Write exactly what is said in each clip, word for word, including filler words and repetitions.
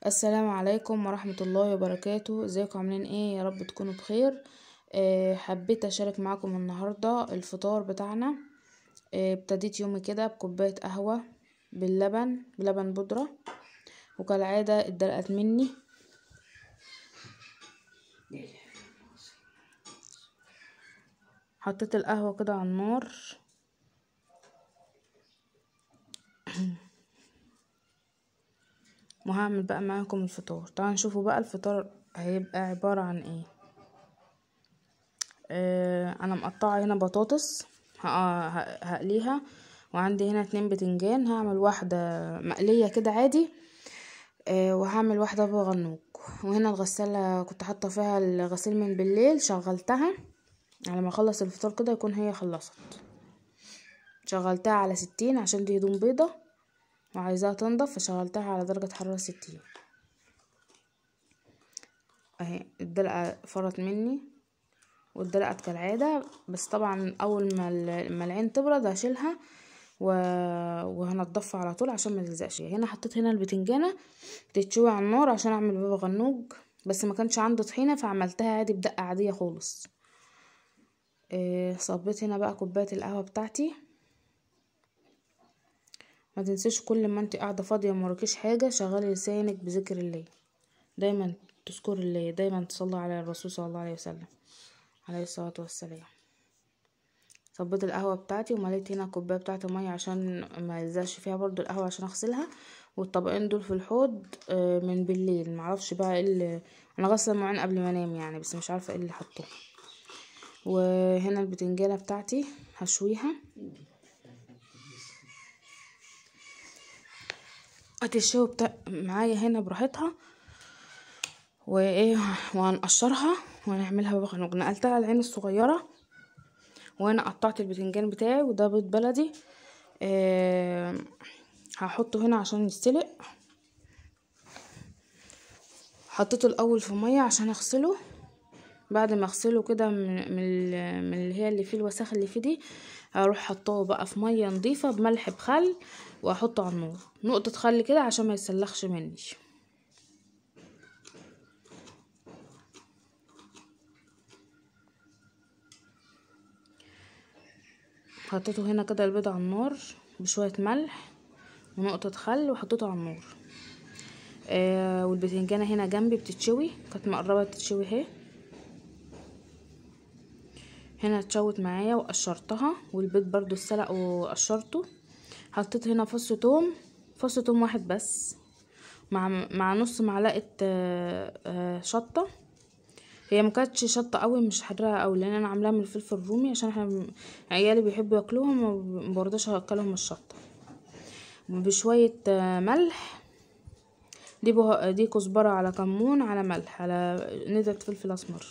السلام عليكم ورحمة الله وبركاته. ازيكم عاملين ايه؟ يا رب تكونوا بخير. أه حبيت اشارك معاكم النهاردة الفطار بتاعنا. أه ابتديت يومي كده بكوباية قهوة باللبن بلبن بودرة، وكالعادة اتدلقت مني. حطيت القهوة كده على النار وهعمل بقى معاكم الفطار. تعالوا نشوفوا بقى الفطار هيبقى عبارة عن ايه. آه انا مقطعه هنا بطاطس هقليها، وعندي هنا اتنين بتنجان هعمل واحده مقليه كده عادي، آه وهعمل واحده بغنوج. وهنا الغساله كنت حاطه فيها الغسيل من بالليل، شغلتها على ما اخلص الفطار كده يكون هي خلصت. شغلتها على ستين عشان دي هدوم بيضه وعايزاها تنضف، فشغلتها على درجه حراره ستين. اهي الدلقه فرط مني واتدلقت كالعادة، بس طبعا اول ما ما العين تبرد هشيلها و... وهنضفها على طول عشان ما تلزقش. هنا حطيت هنا البتنجانه تتشوي على النار عشان اعمل بابا غنوج، بس ما كانش عندي طحينه فعملتها عادي بدقه عاديه خالص. إيه صبيت هنا بقى كوبايه القهوه بتاعتي. ما تنسيش كل ما انت قاعده فاضيه ومراكيش حاجه شغلي لسانك بذكر الله، دايما تذكر الله، دايما تصلي على الرسول صلى الله عليه وسلم عليه الصلاه والسلام. صبيت القهوه بتاعتي ومليت هنا الكوبايه بتاعتي ميه عشان ما يلزقش فيها برضو القهوه عشان اغسلها. والطبقين دول في الحوض من بالليل، معرفش بقى ايه اللي انا غسله المواعين قبل ما انام يعني، بس مش عارفه ايه اللي حطوه. وهنا البتنجانه بتاعتي هشويها، هتشوي بتا... معايا هنا براحتها، وايه وهنقشرها ونعملها بقى غنوج. نقلتها على العين الصغيره، وانا قطعت البتنجان بتاعي وده بيض بلدي. أه هحطه هنا عشان يتسلق. حطيته الاول في ميه عشان اغسله، بعد ما اغسله كده من من من اللي هي اللي فيه الوساخ اللي فيه دي، هروح حطاه بقى في ميه نظيفه بملح بخل واحطه على النار، نقطه خل كده عشان ما يتسلخش مني. حطيته هنا كده البيض على النار بشويه ملح ونقطه خل وحطيته على النار. آه والبتنجانه هنا جنبي بتتشوي، كانت مقربه تتشوي اهي. هنا اتشوت معايا وقشرتها، والبيض برضو اتسلق وقشرته. حطيت هنا فص توم، فص توم واحد بس، مع مع نص معلقه شطه. هي ما كانتش شطه قوي مش حراقه قوي، لان انا عاملاها من الفلفل الرومي عشان احنا عيالي بيحبوا ياكلوها، ما برضاش اكلهم الشطه. بشويه ملح، دي بها دي كزبره على كمون على ملح على نزعه فلفل اسمر،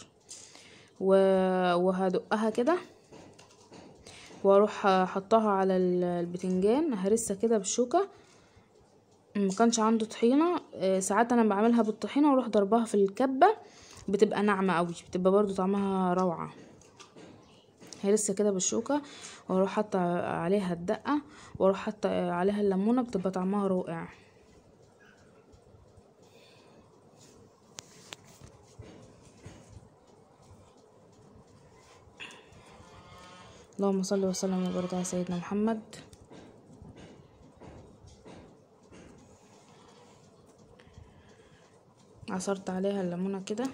وهدقها كده واروح احطها على البتنجان هرسها كده بالشوكه. ما كانش عنده طحينه، ساعات انا بعملها بالطحينه واروح ضربها في الكبه بتبقى ناعمه قوي، بتبقى برضو طعمها روعه. هرسها كده بالشوكه واروح حاطه عليها الدقه واروح حاطه عليها الليمونه، بتبقى طعمها رائع. اللهم صل وسلم وبارك على سيدنا محمد. عصرت عليها الليمونه كده،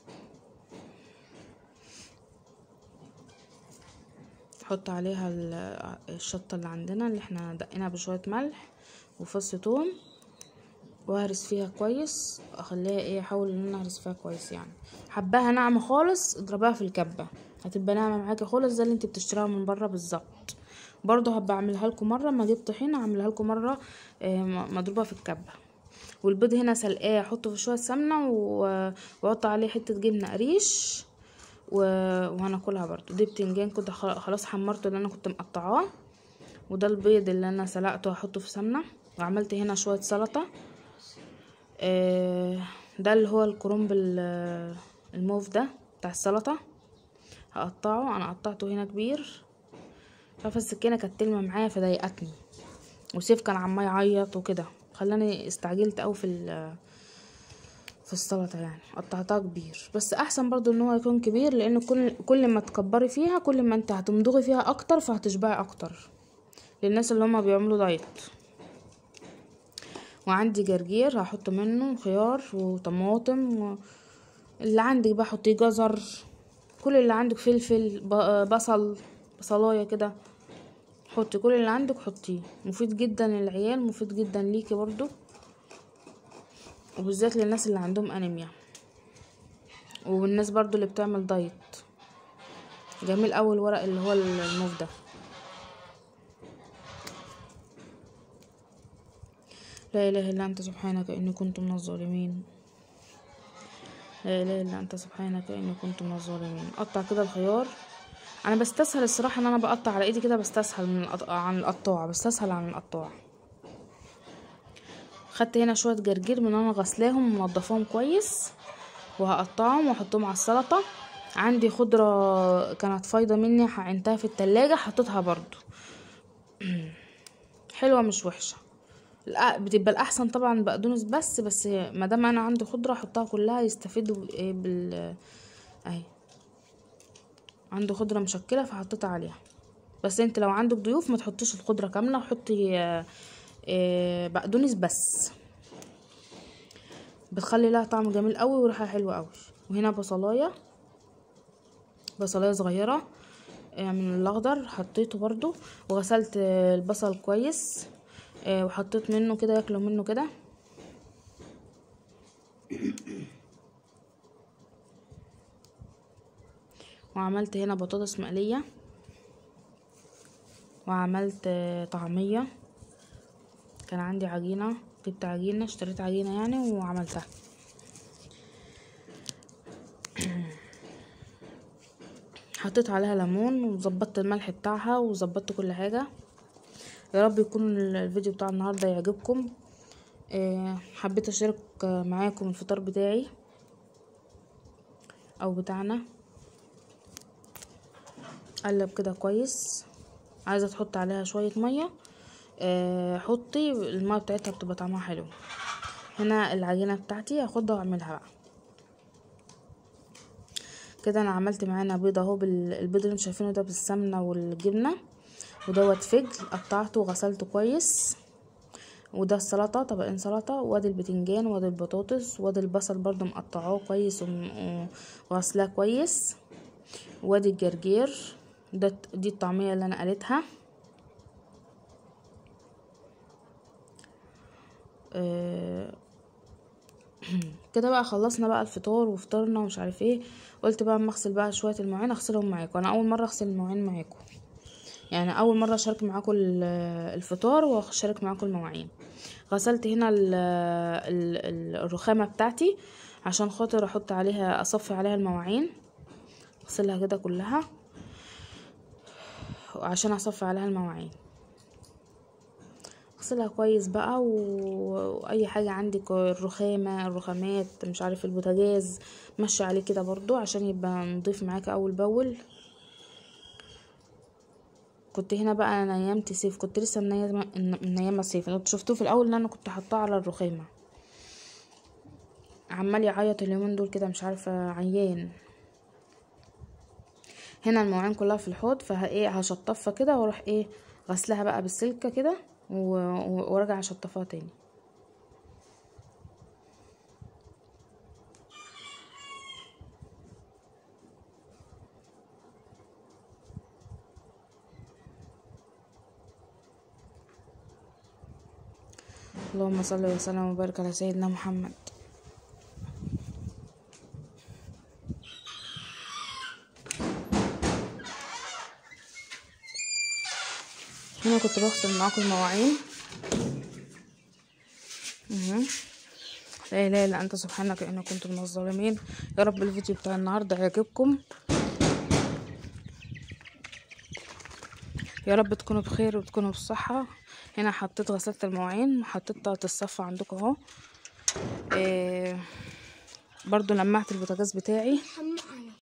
حط عليها الشطه اللي عندنا اللي احنا دقيناها بشويه ملح وفص ثوم، وهرس فيها كويس، اخليها ايه احاول ان انا اهرس فيها كويس. يعني حباها ناعمه خالص اضربها في الكبه هتبقى ناعمه معاكي خالص زي اللي انت بتشتريها من بره بالظبط. برضو هبقى اعملها لكم مره ما اجيب طحينه، اعملها لكم مره مضروبه في الكبه. والبيض هنا سلقاه احطه في شويه سمنه واحط عليه حته جبنه قريش وهناكلها. برضو دي بتنجان كده خلاص حمرته اللي انا كنت مقطعاه، وده البيض اللي انا سلقته هحطه في سمنه. وعملت هنا شويه سلطه، ده اللي هو الكرنب الموف ده بتاع السلطه، هقطعه. انا قطعته هنا كبير، عارفه السكينه كانت تلمه معايا فضايقتني، وسيف كان عمال يعيط وكده خلاني استعجلت قوي في في السلطه يعني، قطعتها كبير، بس احسن برضو ان هو يكون كبير، لان كل كل ما تكبري فيها كل ما انت هتمضغي فيها اكتر فهتشبعي اكتر، للناس اللي هما بيعملوا دايت. وعندي جرجير هحط منه خيار وطماطم و... اللي عندك بقى حطيه، جزر، كل اللي عندك، فلفل، بصل، بصلايه كده، حطي كل اللي عندك حطيه. مفيد جدا للعيال، مفيد جدا ليكي برضو، وبالذات للناس اللي عندهم انيميا، والناس برضو اللي بتعمل دايت. جميل اوي الورق اللي هو الموف ده. لا اله الا انت سبحانك اني كنت من الظالمين. لا اله الا انت سبحانك اني كنت من الظالمين. قطع كده الخيار. انا بستسهل الصراحه ان انا بقطع على ايدي كده، بستسهل من القط... عن القطاعه، بستسهل عن القطاعه. خدت هنا شويه جرجير من انا غسلاهم ومنضفاهم كويس، وهقطعهم واحطهم على السلطه. عندي خضره كانت فايضه مني عينتها في التلاجة حطيتها برضو حلوه مش وحشه. بتبقى الاحسن طبعا بقدونس، بس بس ما دام انا عندي خضره احطها كلها يستفيدوا بال اهي، عنده خضره مشكله فحطيتها عليها. بس انت لو عندك ضيوف ما تحطيش الخضره كامله، وحطي بقدونس بس، بتخلي لها طعم جميل قوي وريحه حلوه قوي. وهنا بصلايه، بصلايه صغيره من الاخضر حطيته برضو، وغسلت البصل كويس وحطيت منه كده، ياكلوا منه كده. وعملت هنا بطاطس مقليه، وعملت طعميه. كان عندي عجينه، جبت عجينه، اشتريت عجينه يعني وعملتها. حطيت عليها ليمون وظبطت الملح بتاعها وظبطت كل حاجه. يا رب يكون الفيديو بتاع النهارده يعجبكم. حبيت اشارك معاكم الفطار بتاعي او بتاعنا. قلب كده كويس. عايزه تحط عليها شويه ميه حطي، الميه بتاعتها بتبقى طعمها حلو. هنا العجينه بتاعتي هاخدها واعملها بقى كده. انا عملت معانا بيض اهو، بالبيض اللي انتوا شايفينه ده بالسمنه والجبنه، ودوت فجل قطعته وغسلته كويس. وده السلطه، طبقين سلطه، وادي البتنجان، وادي البطاطس، وادي البصل برضو مقطعاه كويس وغسلاه كويس، وادي الجرجير. ده دي الطعميه اللي انا قليتها. أه كده بقى خلصنا بقى الفطار وفطرنا ومش عارف ايه. قلت بقى اما اغسل بقى شويه المواعين اغسلهم معاكم. انا اول مره اغسل المواعين معاكم، يعني اول مره اشارك معاكم الفطار واشارك معاكم المواعين. غسلت هنا ال ال الرخامه بتاعتي عشان خاطر احط عليها، اصفي عليها المواعين، اغسلها كده كلها وعشان اصفي عليها المواعين. اغسلها كويس بقى، واي حاجه عندك، الرخامه، الرخامات، مش عارف، البوتاجاز، مشي عليه كده برضو عشان يبقى نضيف معاك اول باول. كنت هنا بقى نيمت سيف، كنت لسه منيمه منيمه سيف. انتوا شفتوه في الاول ان انا كنت حاطاه على الرخامه، عمال يعيط اليومين دول كده، مش عارفه عيان. هنا المواعين كلها في الحوض، فايه هشطفها كده واروح ايه غسلها بقى بالسلكه كده وارجع اشطفها تاني. اللهم صل وسلم وبارك على سيدنا محمد. هنا كنت بغسل معاكم المواعين. اها لا اله الا انت سبحانك اني كنت من الظالمين. يا رب الفيديو بتاع النهارده يعجبكم، يا رب تكونوا بخير وتكونوا بصحه. هنا حطيت غسلت المواعين وحطيتها تتصفى عندكم اهو. إيه برضو لمعت البوتاجاز بتاعي.